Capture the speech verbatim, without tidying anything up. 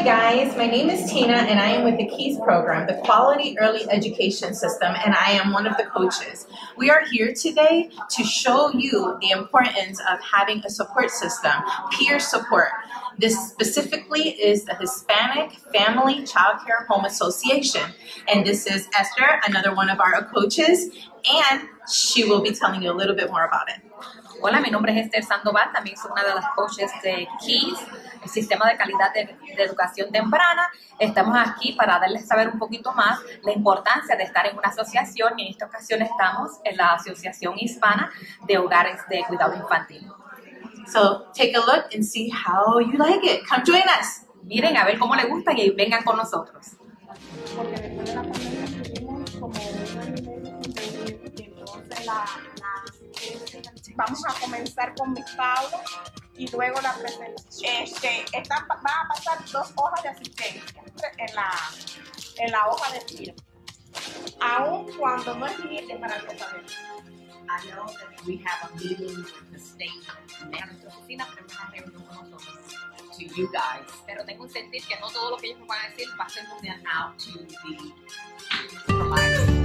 guys, my name is Tina and I am with the KEYS program, the Quality Early Education System, and I am one of the coaches. We are here today to show you the importance of having a support system, peer support. This specifically is the Hispanic Family Child Care Home Association. And this is Esther, another one of our coaches, and she will be telling you a little bit more about it. Hola, mi nombre es Esther Sandoval, también soy una de las coaches de KEYS, el Sistema de Calidad de, de Educación Temprana. Estamos aquí para darles saber un poquito más la importancia de estar en una asociación, y en esta ocasión estamos en la Asociación Hispana de Hogares de Cuidado Infantil. So take a look and see how you like it. Come join us. Miren a ver cómo les gusta y vengan con nosotros. Porque después de la pandemia tuvimos como un año y medio y entonces la, la vamos a comenzar con mis Paulo y luego la presentación. Este, están, van a pasar dos hojas de asistencia en la, en la hoja de tiro, aun cuando no es límite para los saberes. I know that we have a meeting with the state and nuestra oficina tenemos una reunión con nosotros, to you guys. Pero tengo un sentir que no todo lo que ellos me van a decir va a ser send them out to the providers.